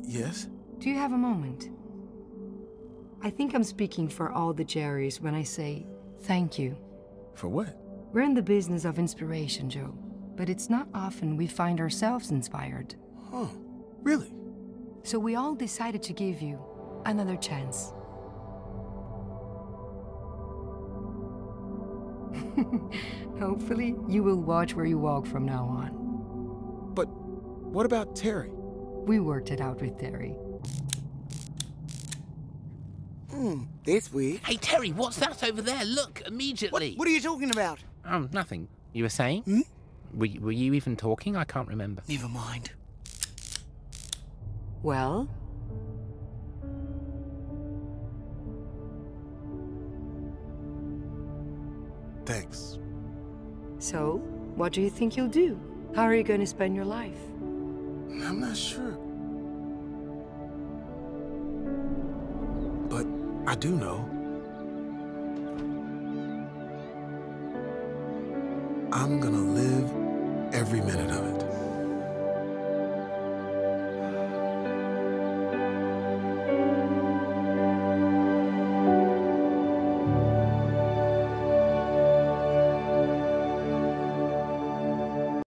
Yes? Do you have a moment? I think I'm speaking for all the Jerrys when I say thank you. For what? We're in the business of inspiration, Joe. But it's not often we find ourselves inspired. Huh. Really? So we all decided to give you another chance. Hopefully, you will watch where you walk from now on. But what about Terry? We worked it out with Terry. That's weird. Hey, Terry, what's that over there? Look, immediately. What are you talking about? Nothing. You were saying? Hmm? Were you even talking? I can't remember. Never mind. Well? Thanks. So, what do you think you'll do? How are you going to spend your life? I'm not sure. But I do know. I'm gonna live every minute of it.